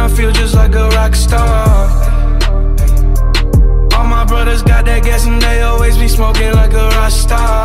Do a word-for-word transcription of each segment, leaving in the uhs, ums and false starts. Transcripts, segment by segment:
feel just like a rock star. All my brothers got that gas and they always be smoking like a rock star.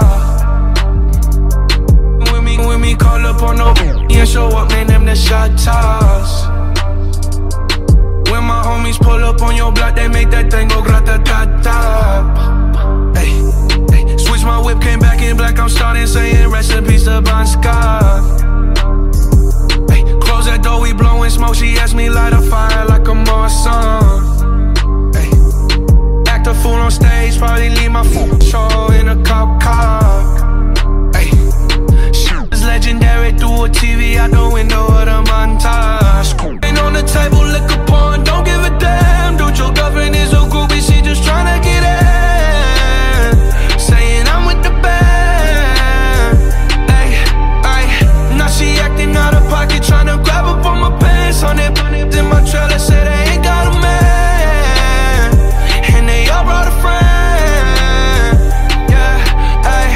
When me, when me call up on no and show up, man, them the shot toss. When my homies pull up on your block, they make that thing go grata-ta-ta. Hey, hey, switch my whip, came back in black, I'm starting saying rest in peace to Bon Scott. Hey, close that door, we blowing smoke, she asked me light a fire like a Marsan. Hey, act a fool on stage, probably leave my fool show in a cop car. Hey, shit is legendary through a T V out the window of the montage. Ain't on the table, liquor porn, don't give a damn. Dude, your girlfriend is a groupie, she just tryna get in. Saying I'm with the band. Ay, ay, now she acting out of pocket, tryna grab up on my pants. On it, in my trailer, say they ain't got a man, and they all brought a friend. Yeah, ay.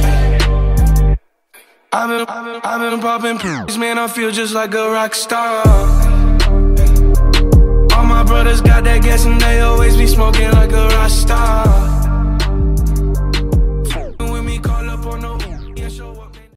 I've been, I've been, I've been popping pills, man, I feel just like a rock star. All my brothers got that gas and they always be smoking like a rock star.